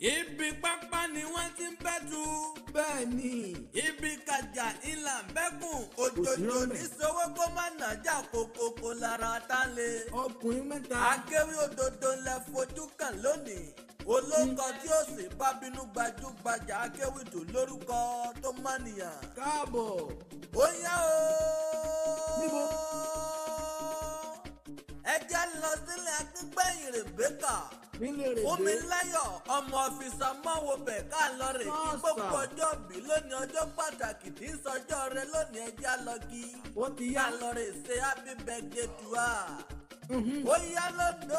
Ibi pápá ni wọ́n ti ń bẹ́tu. bẹ́ẹ̀ ni. Ibi kàjà ìlà bẹ́kùn òjòjò ní sowó kó má nàjà kòkòkò lára tá lé. ọkùnrin mẹ́ta. Akéwì òdodo lẹ fojú kàn lónìí. Olóńkọ tí ó sì bá bínú gbajúgbajà akéwì tó lórúkọ tó mánìyàn. káàbọ̀. Ó yá o. níbo. Ẹ jẹ́ lọ sílé Akíngbẹ̀yìn Rèbékà. nílé rèé. Fúnmiláyọ̀ ọmọ ọ̀fìsà mọ́wọ́bẹ̀ ká lọ rè kí gbogbo ọjọ́ bí lónìí ọjọ́ pàtàkì tí ń sọjọ́ rẹ lónìí ẹja lọ kí. ó ti yá. Ká lọ rè ṣe happy birthday to her. Ó yá lóńdó.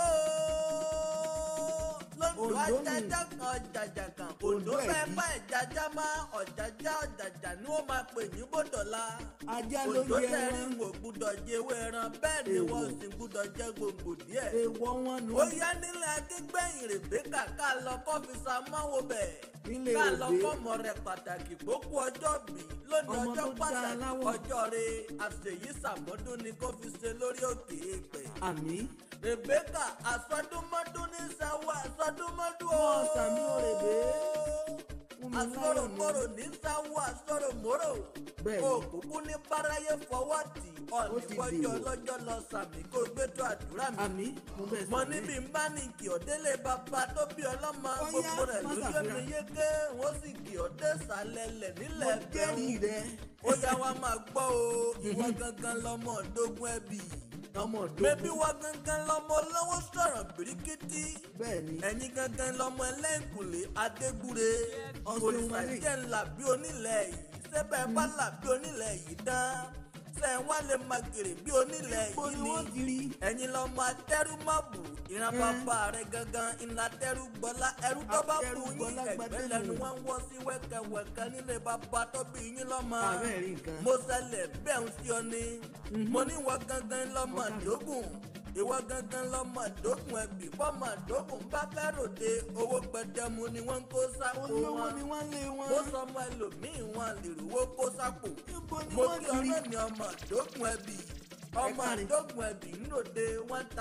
Lóńdó ajájá kan ọ̀jàjà kan. Òǹdó fẹ́ bá ìjàjà má ọ̀jàjà ni wọ́n máa pè ní bòdòlá. ajá ló Òǹdó yẹ tẹ̀rí wọn. wò gbúdọ̀ jẹ́wé ẹran bẹ́ẹ̀ ni wọ́n sì gbúdọ̀ jẹ́ gbòǹgbò díẹ̀. èèwọ̀ wọn nù. Ó yá nílé Akíngbẹ̀yìn Rèbékà ká lọ kọ́fíìsà máwo bẹ̀. nílé Ká lọ rèé. fọ́mọ rẹ̀ pàtàkì gbókù ọjọ́ bí lónìí Ọmọ ọjọ́ tó dá pàtàkì aláwọ̀. ọjọ́ rẹ̀ àṣeyí sàmọ́dún ni kó fi ṣe lórí òkè èèpẹ̀. àmì. Rèbékà àsọdúnmọ́dún ní sáwọ́ àsọdúnmọ́dún o. wọ́n sàmì òrèbé. Fúnmiláyọ̀ ni. Àsọ̀rọ̀mọ̀rọ̀ ní sáwọ́ àsọ̀rọ̀mọ̀rọ̀. Bẹ́ẹ̀ni. Òkùnkùn ní báráyé fọwọ́ tì Ó ti ọ̀nìkọ́jọ́ dìbò. ọlọ́jọ́ lọ sàmì kó gbé tó àdúrà mi. àmì. mo bẹ̀ Mo sàmì. níbi ń bá ní kí ọ̀dẹ́lẹ̀ bàbá tó bí ọlọ́mọ Ó yá, gbogbo rẹ̀ má lójú ṣàfihàn. ẹ̀mí yéké wọ́n sì kí ọ̀dẹ́ sàlẹ̀lẹ̀ mo nílẹ̀ jẹ́rìí bẹ̀rù. rẹ. Ó yá wa máa gbọ́ o ìwọ gangan lọmọ ọ̀dógún ẹbí. ọmọ ọdún. Bébí wa gangan lọmọ olówó sọ̀rọ̀ bìrìkìtì. bẹ́ẹ̀ ni. Ẹ̀yin gangan lọmọ ẹlẹ́ǹkùlé Adégbúre. Ọ̀sẹ̀ Òrìṣà wọlé. jẹ́ ńlá bí onílẹ̀ yìí. Sẹ́bẹ̀ bá là bí onílẹ̀ yìí dán. Sẹ́ wá lè máa gèrè bí onílẹ̀ ibo yìí ni wọ́n ti rí. ẹ̀yin lọ́mọ atẹ́rùmọ́bù ìran bàbá rẹ̀ gangan ńlá tẹ́rù gbọ́lá ẹrú tó bá kú yín Atẹ́rùgbọ́lá ẹgbẹ́ gbadẹ́nu. lẹ́nu wọn ń wọ́ sí wẹ́kẹ̀wẹ̀kẹ́ nílé bàbá tó bí yín lọ́mọ. ààrẹ rí nǹkan. Mo ṣẹlẹ̀ bẹ́ẹ̀ ń sí ọ ni mo ní ìwọ gangan lọ́mọ dógùn ìwọ gangan lọ́mọ dógùn ẹbí fọ́mọ dógùn bá fẹ́ ròde owó gbẹdẹmu ni wọ́n ń kó sápò olówó wọn ni wọ́n lé wọn. mo sọ ọmọ ẹlòmíì wọn lè rówó kó sápò ibo ni mo wọ́n kí ti rí. ọlọ́ni ọmọ dógùn ẹbí ọmọ káre. dógùn ẹbí ńlòdè wọ́n ta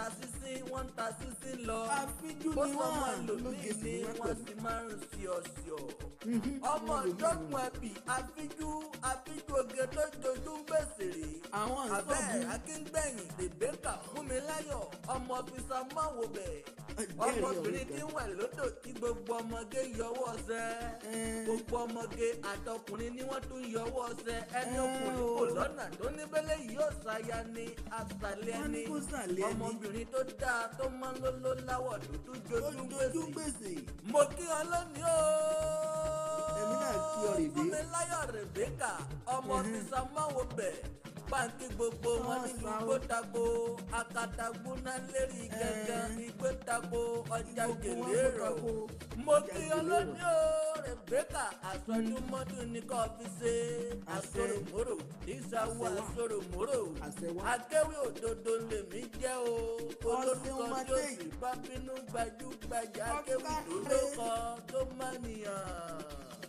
sísí lọ àfijú mo ni sọ ọmọ wọ́n. ẹlòmíì lóge ni sí wọn wọ́n pẹ̀lú. sì máa ń ṣe ọ̀ṣọ́ ọmọ ọmọ dógùn ẹbí àfijú oge tó dojú ń gbèsè rè àwọn abẹ́ ìsọ̀bù. Akíngbẹ̀yìn Rèbékà Fúnmiláyọ̀ ọmọ ọ̀fíìsà máwo bẹ̀ Ẹgbẹ́ rẹ̀ ọmọbìnrin ọ̀rẹ́ tí ń wẹ̀ lódò tí gbogbo ọmọge yọwọ́ sẹ́ gbogbo ọmọge àtọkùnrin ni wọ́n tún yọwọ́ sẹ́ ẹni ọkùnrin kò lọ́nà tó níbẹ̀lẹ̀ yìí ó ṣàyà ní àṣàlẹ̀ Wọ́n ní ẹni kó ṣàlẹ̀ ẹni. ọmọbìnrin tó dáa tó máa ń lóló láwọ̀ dúdú jojú ojú gbèsè gbèsè. mo kí ọ lónìí o. Èmi náà kí ọ Rèbé. Fúnmiláyọ̀ Rèbékà ọmọ ọ̀fíìsà máwo bẹ̀ báńkì gbogbo wọn nínú igbótago akatagbóná lérí gángan igbótago ọjà gèlè rọ mo kí ọ lónìí o Rèbékà àsọdúnmọ́dún ní kò fi ṣe àsọ̀rọ̀mọ́rò ìṣàwọ̀ àsọ̀rọ̀mọ́rò Àṣẹwá. akéwì òdodo lèmi jẹ́ o olórúkọ ọmọdé tí ó yìí. sì bá bínú gbajúgbajà akéwì tó Ọ̀kàrẹ̀. lóko tó má nìyàn.